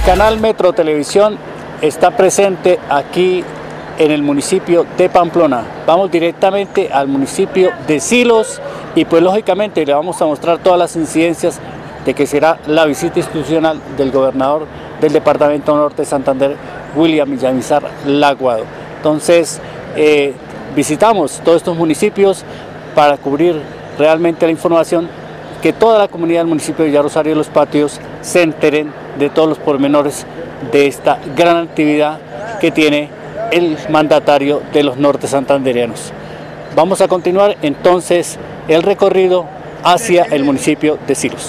Canal Metro Televisión está presente aquí en el municipio de Pamplona. Vamos directamente al municipio de Silos y pues lógicamente le vamos a mostrar todas las incidencias de que será la visita institucional del gobernador del departamento norte de Santander, William Villamizar Laguado. Entonces visitamos todos estos municipios para cubrir realmente la información, que toda la comunidad del municipio de Villarosario de los Patios se enteren de todos los pormenores de esta gran actividad que tiene el mandatario de los norte santandereanos. Vamos a continuar entonces el recorrido hacia el municipio de Silos.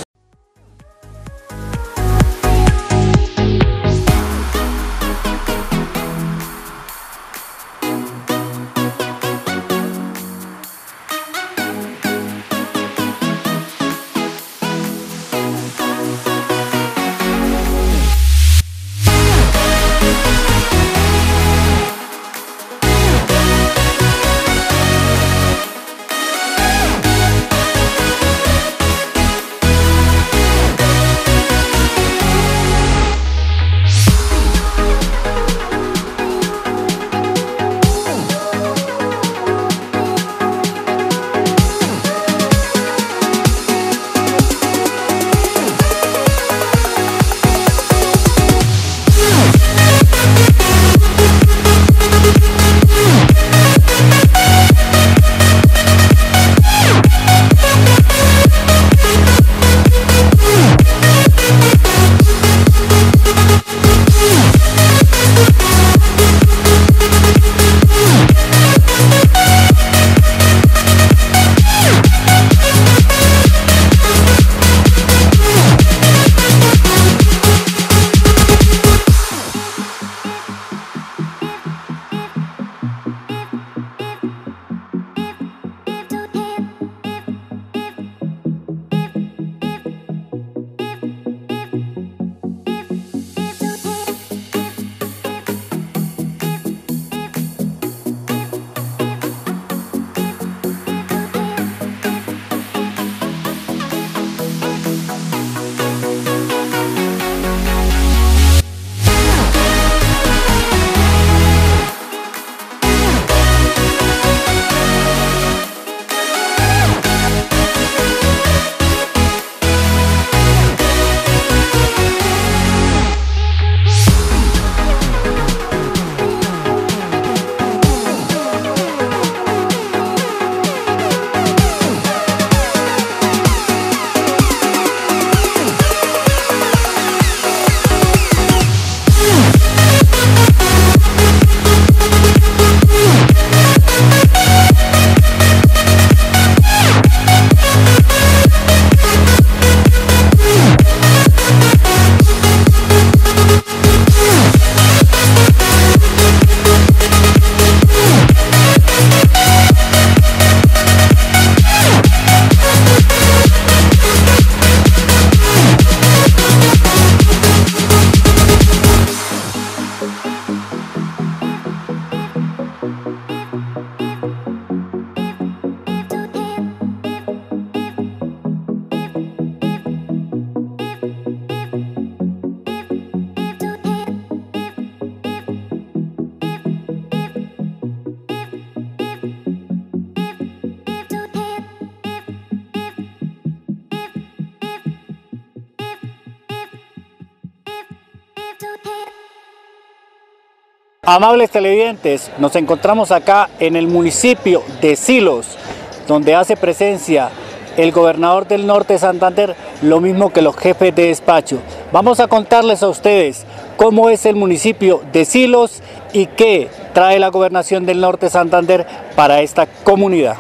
Amables televidentes, nos encontramos acá en el municipio de Silos, donde hace presencia el gobernador del norte de Santander, lo mismo que los jefes de despacho. Vamos a contarles a ustedes cómo es el municipio de Silos y qué trae la gobernación del norte de Santander para esta comunidad.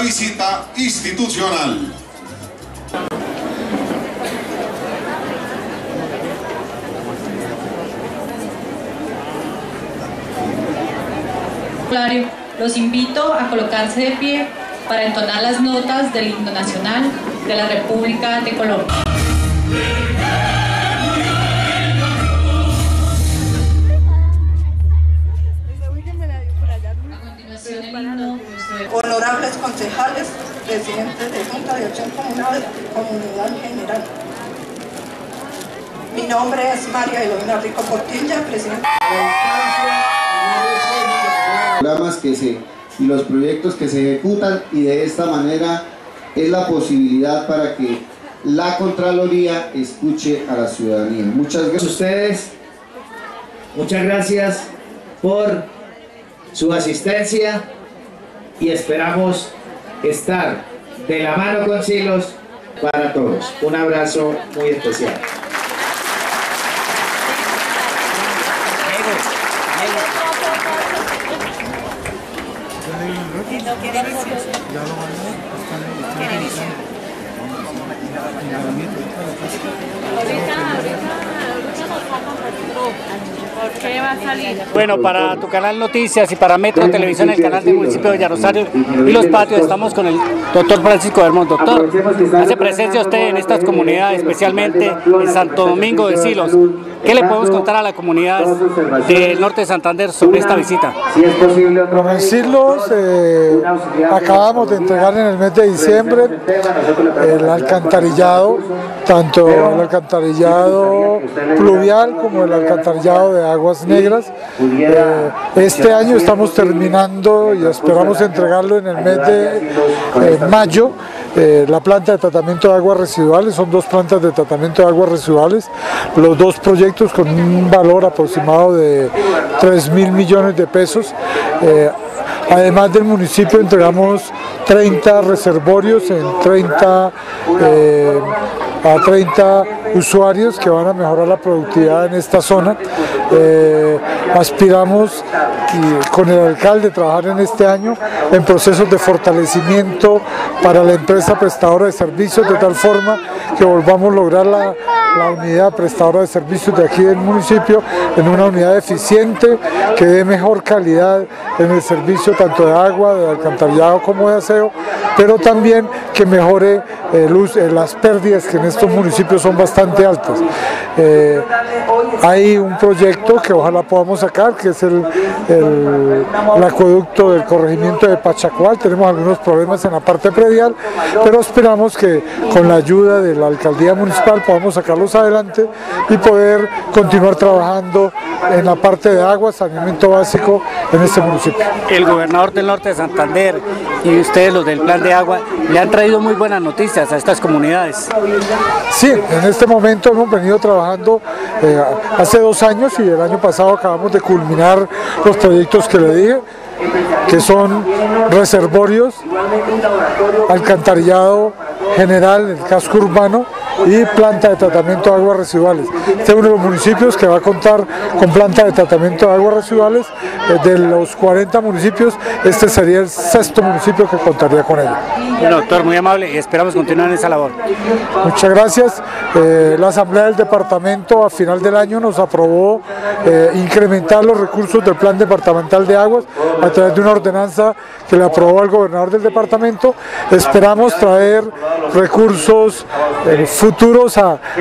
visita institucional. Los invito a colocarse de pie para entonar las notas del himno nacional de la República de Colombia. A continuación, el himno. Honorables concejales, presidentes de Junta de Acción Comunal y Comunidad en general. Mi nombre es María Eloína Rico Portilla, presidenta. Y los proyectos que se ejecutan, y de esta manera es la posibilidad para que la Contraloría escuche a la ciudadanía. Muchas gracias a ustedes, muchas gracias por su asistencia y esperamos estar de la mano con Silos para todos. Un abrazo muy especial. Bueno, para tu canal Noticias y para Metro Televisión, el canal del municipio de Villarosario y Los Patios, estamos con el doctor Francisco Bermón. Doctor, hace presencia usted en estas comunidades, especialmente en Santo Domingo de Silos. ¿Qué le podemos contar a la comunidad del norte de Santander sobre esta visita? Bueno, en Silos acabamos de entregar en el mes de diciembre el alcantarillado, tanto el alcantarillado pluvial como el alcantarillado de aguas negras. Este año estamos terminando y esperamos entregarlo en el mes de mayo. La planta de tratamiento de aguas residuales, son dos plantas de tratamiento de aguas residuales, los dos proyectos con un valor aproximado de 3.000 millones de pesos. Además del municipio entregamos 30 reservorios en 30 usuarios que van a mejorar la productividad en esta zona. Aspiramos con el alcalde trabajar en este año en procesos de fortalecimiento para la empresa prestadora de servicios, de tal forma que volvamos a lograr la unidad prestadora de servicios de aquí del municipio en una unidad eficiente que dé mejor calidad en el servicio tanto de agua, de alcantarillado como de aseo, pero también que mejore las pérdidas que en estos municipios son bastante altas. Hay un proyecto que ojalá podamos sacar, que es el acueducto del corregimiento de Pachacual. Tenemos algunos problemas en la parte predial, pero esperamos que con la ayuda de la alcaldía municipal podamos sacarlos adelante y poder continuar trabajando en la parte de agua, saneamiento básico en este municipio. El gobernador del norte de Santander y ustedes, los del plan de agua, le han traído muy buenas noticias a estas comunidades. Sí, en este momento hemos venido trabajando hace 2 años y el año pasado acabamos de culminar los proyectos que le dije, que son reservorios, alcantarillado general, el casco urbano y planta de tratamiento de aguas residuales. Este es uno de los municipios que va a contar con planta de tratamiento de aguas residuales. De los 40 municipios, este sería el 6º municipio que contaría con ello. Bueno, doctor, muy amable y esperamos continuar en esa labor. Muchas gracias. La Asamblea del Departamento a final del año nos aprobó incrementar los recursos del Plan Departamental de Aguas a través de una ordenanza que le aprobó al gobernador del departamento. Esperamos traer recursos futuros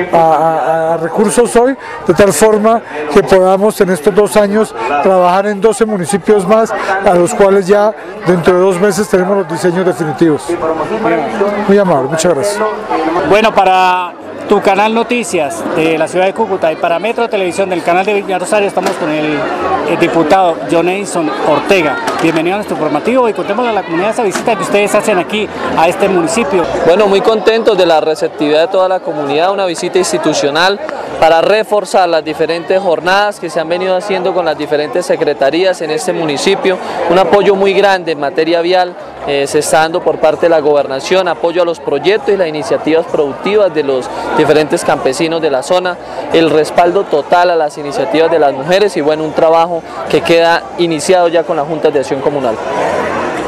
a recursos hoy, de tal forma que podamos en estos 2 años trabajar en 12 municipios más, a los cuales ya dentro de 2 meses tenemos los diseños definitivos. Muy amable, muchas gracias. Bueno, para tu canal Noticias de la ciudad de Cúcuta y para Metro Televisión del canal de Villarosario estamos con el diputado John Edison Ortega. Bienvenido a nuestro informativo y contémosle a la comunidad esa visita que ustedes hacen aquí a este municipio. Bueno, muy contentos de la receptividad de toda la comunidad, una visita institucional para reforzar las diferentes jornadas que se han venido haciendo con las diferentes secretarías en este municipio, un apoyo muy grande en materia vial. Se está dando por parte de la gobernación apoyo a los proyectos y las iniciativas productivas de los diferentes campesinos de la zona, el respaldo total a las iniciativas de las mujeres y bueno, un trabajo que queda iniciado ya con las juntas de acción comunal.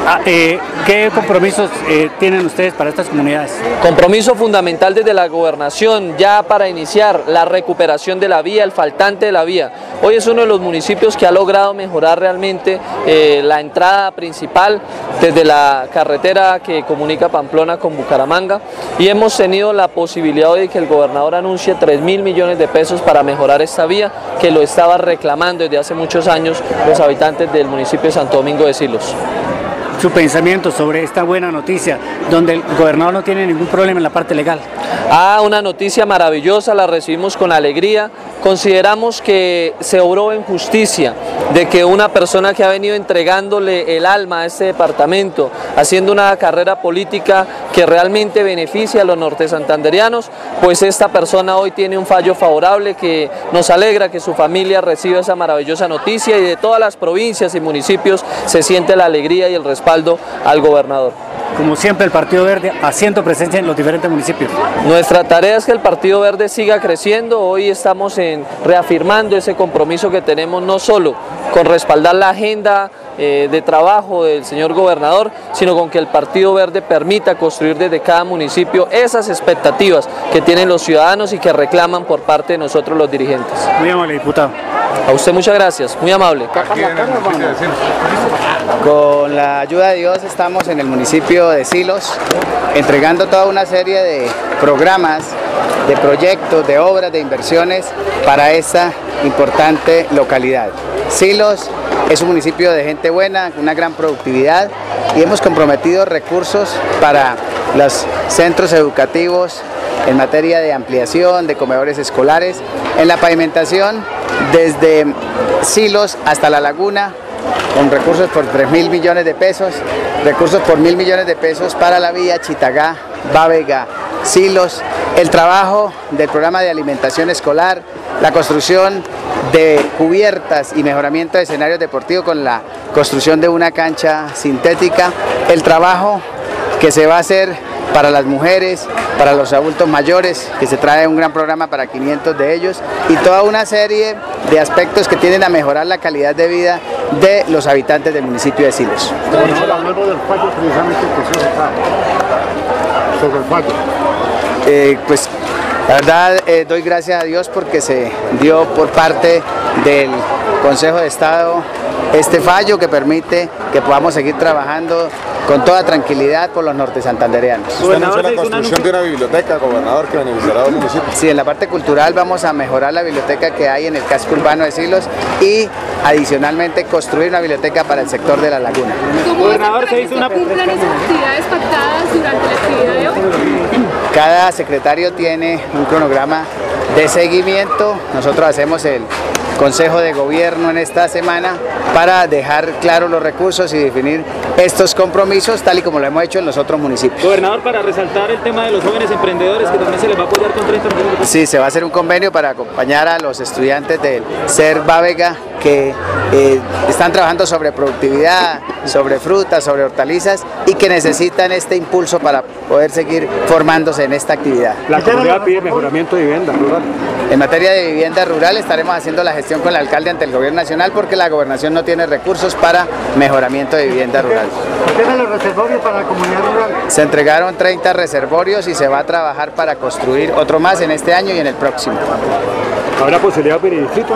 ¿Qué compromisos tienen ustedes para estas comunidades? Compromiso fundamental desde la gobernación ya para iniciar la recuperación de la vía, el faltante de la vía. Hoy es uno de los municipios que ha logrado mejorar realmente la entrada principal desde la carretera que comunica Pamplona con Bucaramanga, y hemos tenido la posibilidad hoy de que el gobernador anuncie 3.000 millones de pesos para mejorar esta vía, que lo estaba reclamando desde hace muchos años los habitantes del municipio de Santo Domingo de Silos. Su pensamiento sobre esta buena noticia, donde el gobernador no tiene ningún problema en la parte legal. Una noticia maravillosa, la recibimos con alegría. Consideramos que se obró en justicia de que una persona que ha venido entregándole el alma a este departamento, haciendo una carrera política que realmente beneficia a los nortesantanderianos, pues esta persona hoy tiene un fallo favorable, que nos alegra que su familia reciba esa maravillosa noticia, y de todas las provincias y municipios se siente la alegría y el respaldo al gobernador. Como siempre, el Partido Verde haciendo presencia en los diferentes municipios. Nuestra tarea es que el Partido Verde siga creciendo. Hoy estamos reafirmando ese compromiso que tenemos, no solo con respaldar la agenda de trabajo del señor gobernador, sino con que el Partido Verde permita construir desde cada municipio esas expectativas que tienen los ciudadanos y que reclaman por parte de nosotros los dirigentes. Muy amable, diputado. A usted muchas gracias, muy amable. Con la ayuda de Dios estamos en el municipio de Silos entregando toda una serie de programas, de proyectos, de obras, de inversiones para esta importante localidad. Silos es un municipio de gente buena, una gran productividad, y hemos comprometido recursos para los centros educativos en materia de ampliación, de comedores escolares, en la pavimentación desde Silos hasta La Laguna, con recursos por 3.000 millones de pesos, recursos por 1.000 millones de pesos para la vía Chitagá, Bávega, Silos, el trabajo del programa de alimentación escolar, la construcción de cubiertas y mejoramiento de escenarios deportivos con la construcción de una cancha sintética, el trabajo que se va a hacer para las mujeres, para los adultos mayores, que se trae un gran programa para 500 de ellos, y toda una serie de aspectos que tienden a mejorar la calidad de vida de los habitantes del municipio de Silos. Pues la verdad doy gracias a Dios porque se dio por parte del Consejo de Estado este fallo que permite que podamos seguir trabajando con toda tranquilidad por los nortesantandereanos. ¿Usted anunció la construcción de una biblioteca, gobernador, que beneficiará a los municipios? Sí, en la parte cultural vamos a mejorar la biblioteca que hay en el casco urbano de Silos y adicionalmente construir una biblioteca para el sector de La Laguna. Gobernador, ¿se hizo una cumplan esas actividades pactadas durante la actividad de hoy? Cada secretario tiene un cronograma de seguimiento. Nosotros hacemos el Consejo de Gobierno en esta semana para dejar claros los recursos y definir estos compromisos tal y como lo hemos hecho en los otros municipios. Gobernador, para resaltar el tema de los jóvenes emprendedores, que también se les va a apoyar con 30 millones. Sí, se va a hacer un convenio para acompañar a los estudiantes del CER Bávega que están trabajando sobre productividad, sobre frutas, sobre hortalizas y que necesitan este impulso para poder seguir formándose en esta actividad. La comunidad pide mejoramiento de vivienda rural. En materia de vivienda rural estaremos haciendo la gestión con el alcalde ante el gobierno nacional porque la gobernación no tiene recursos para mejoramiento de vivienda rural. ¿Tienen los reservorios para la comunidad rural? Se entregaron 30 reservorios y se va a trabajar para construir otro más en este año y en el próximo. ¿Habrá posibilidad de distrito?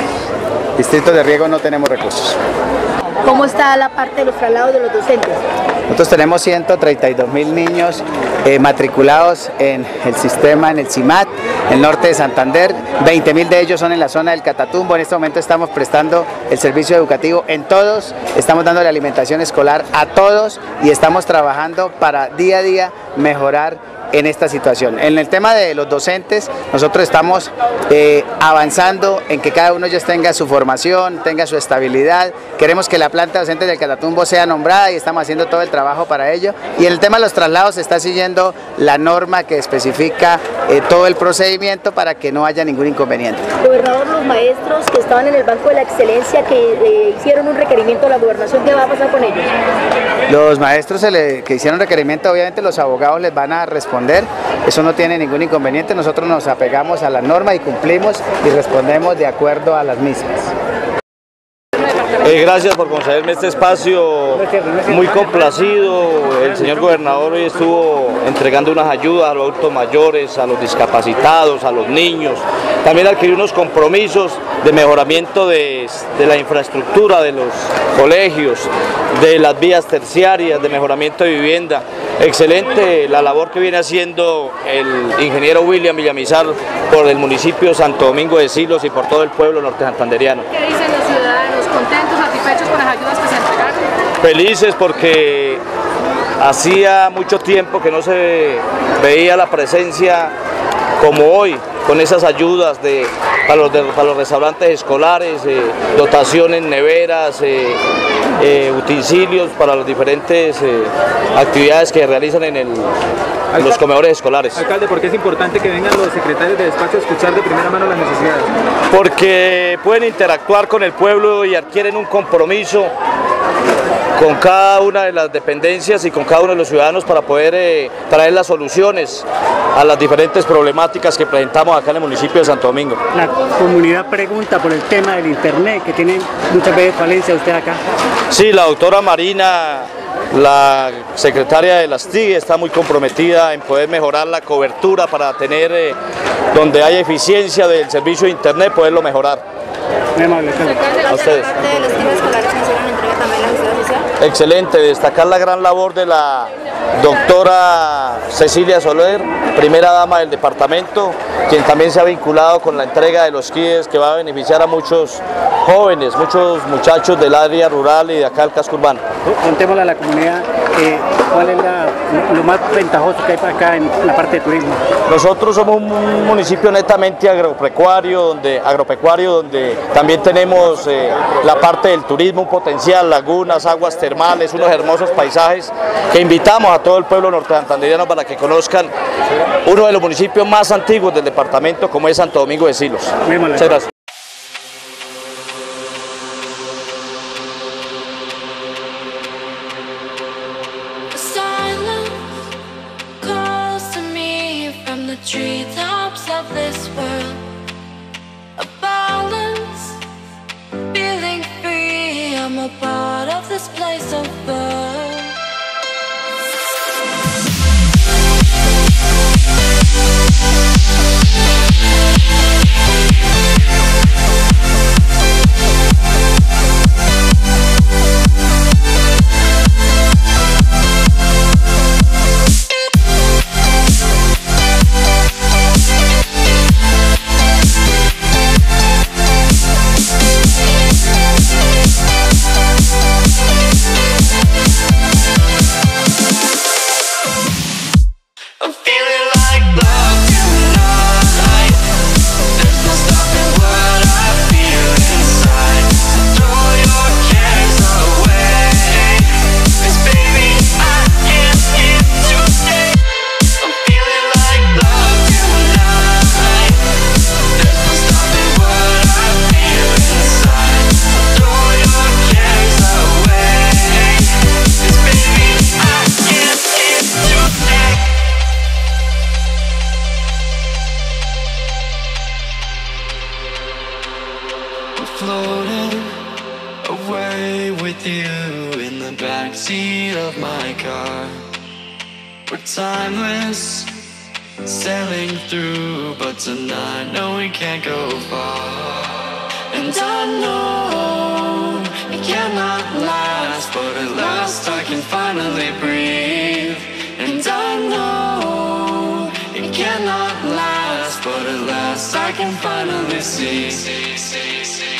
Distritos de riego no tenemos recursos. ¿Cómo está la parte de los traslados de los docentes? Nosotros tenemos 132.000 niños matriculados en el sistema, en el CIMAT, en el norte de Santander. 20.000 de ellos son en la zona del Catatumbo. En este momento estamos prestando el servicio educativo en todos, estamos dando la alimentación escolar a todos y estamos trabajando para día a día mejorar en esta situación. En el tema de los docentes, nosotros estamos avanzando en que cada uno de ellos tenga su formación, tenga su estabilidad. Queremos que la planta docente del Catatumbo sea nombrada y estamos haciendo todo el trabajo para ello. Y en el tema de los traslados se está siguiendo la norma que especifica todo el procedimiento para que no haya ningún inconveniente. Gobernador, los maestros que estaban en el Banco de la Excelencia que hicieron un requerimiento a la gobernación, ¿qué va a pasar con ellos? Los maestros que hicieron requerimiento, obviamente los abogados les van a responder. Eso no tiene ningún inconveniente, nosotros nos apegamos a la norma y cumplimos y respondemos de acuerdo a las mismas. Gracias por concederme este espacio, muy complacido. El señor gobernador hoy estuvo entregando unas ayudas a los adultos mayores, a los discapacitados, a los niños. También adquirió unos compromisos de mejoramiento de la infraestructura de los colegios, de las vías terciarias, de mejoramiento de vivienda. Excelente la labor que viene haciendo el ingeniero William Villamizar por el municipio de Santo Domingo de Silos y por todo el pueblo norte santanderiano. ¿Qué dicen los ciudadanos? ¿Contentos, satisfechos con las ayudas que se entregaron? Felices porque hacía mucho tiempo que no se veía la presencia como hoy, con esas ayudas para los restaurantes escolares, dotaciones, neveras, utensilios para las diferentes actividades que realizan en los comedores escolares. Alcalde, ¿por qué es importante que vengan los secretarios de despacho a escuchar de primera mano las necesidades? Porque pueden interactuar con el pueblo y adquieren un compromiso con cada una de las dependencias y con cada uno de los ciudadanos para poder traer las soluciones a las diferentes problemáticas que presentamos acá en el municipio de Santo Domingo. La comunidad pregunta por el tema del internet, que tiene muchas veces falencia usted acá. Sí, la doctora Marina, la secretaria de las TIG, está muy comprometida en poder mejorar la cobertura para tener, donde hay eficiencia del servicio de internet, poderlo mejorar. Muy amable, a ustedes. Excelente, destacar la gran labor de la doctora Cecilia Soler, primera dama del departamento, quien también se ha vinculado con la entrega de los kits que va a beneficiar a muchos jóvenes, muchos muchachos del área rural y de acá del casco urbano. Contémosle a la comunidad cuál es lo más ventajoso que hay para acá en la parte de turismo. Nosotros somos un municipio netamente agropecuario, donde también tenemos la parte del turismo, un potencial, lagunas, aguas termales, unos hermosos paisajes que invitamos a todo el pueblo norte santanderiano para que conozcan uno de los municipios más antiguos del departamento, como es Santo Domingo de Silos. Muchas gracias. Treetops of this world, a balance, feeling free. I'm a part of this place of birth. Floating away with you in the backseat of my car. We're timeless, sailing through, but tonight, no, we can't go far. And I know it cannot last, but at last I can finally breathe. And I know it cannot last, but at last I can finally see.